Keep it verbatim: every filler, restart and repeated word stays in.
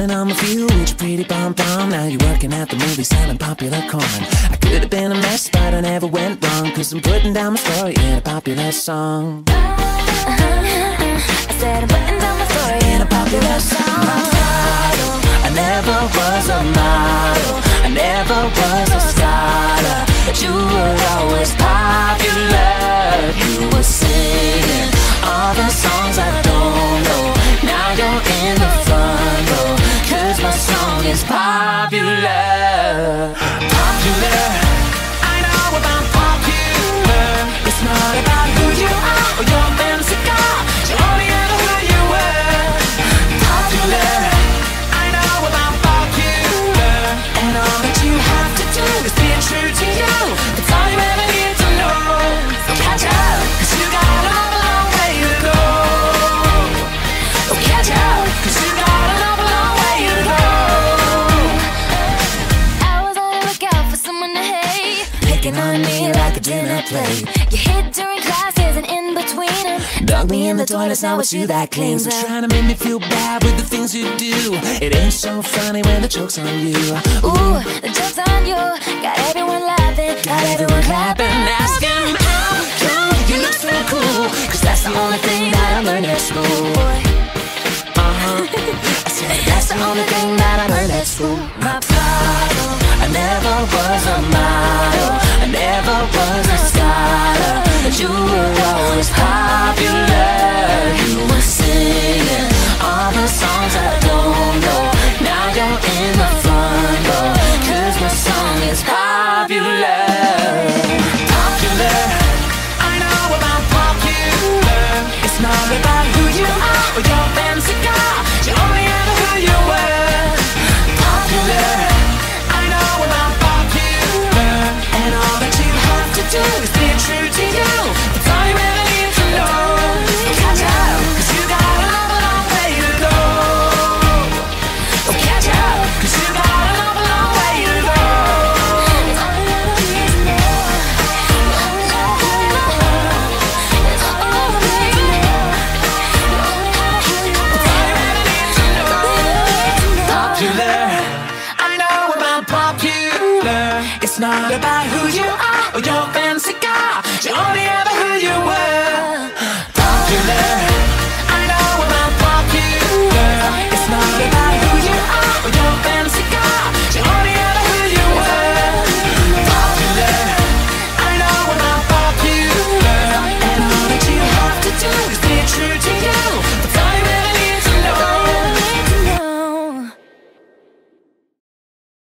running on my fuel with your pretty pom-pom. Now you're working at the movie selling popular corn. I could have been a mess, but I never went wrong, cause I'm putting down my story in a popular song. I said I'm putting down my story in a popular song. I never was a model, I never was a scholar, but you were always popular. You were singing all the songs I don't know. Now you're in the front row, cause my song is popular. Popular, I know about popular. It's not about who you are or your fancy car, you only ever who you were. Popular, I know about popular. And all that you have to do is be true to you. That's all you ever need to know. So catch up, cause you got an awful long way to go. So catch up, cause you got an awful long way to go. I was on the lookout for someone to hate, Picking on me like a dinner plate. you hid during classes and in between them. Dug me in the toilet, now it's you that cleans. So trying to make me feel bad with the things you do. It ain't so funny when the joke's on you. Ooh, the joke's on you. Got everyone laughing, got everyone clapping, asking how come you look so cool, cause that's the only thing that I learned at school. Uh-huh. I said that's the only thing that I learned at school. My problem, I never was a model, I never was a scholar, but you were always popular. You were singing all the songs I don't know. Now you're in the front row, cause my song is popular. Popular, I know about popular. It's not about who you are or your fancy car, you only ever who you were. Popular, I know about popular. And all that you have to do is be true to you. That's all you ever need to know. So catch up, cause you got an awful long way to go. So catch up, cause you got an awful long way to go. it's all you ever need to know. It's all you ever need to know. It's all you ever need to know. Popular, I know about popular. It's not about who you are or your fancy car, you only ever who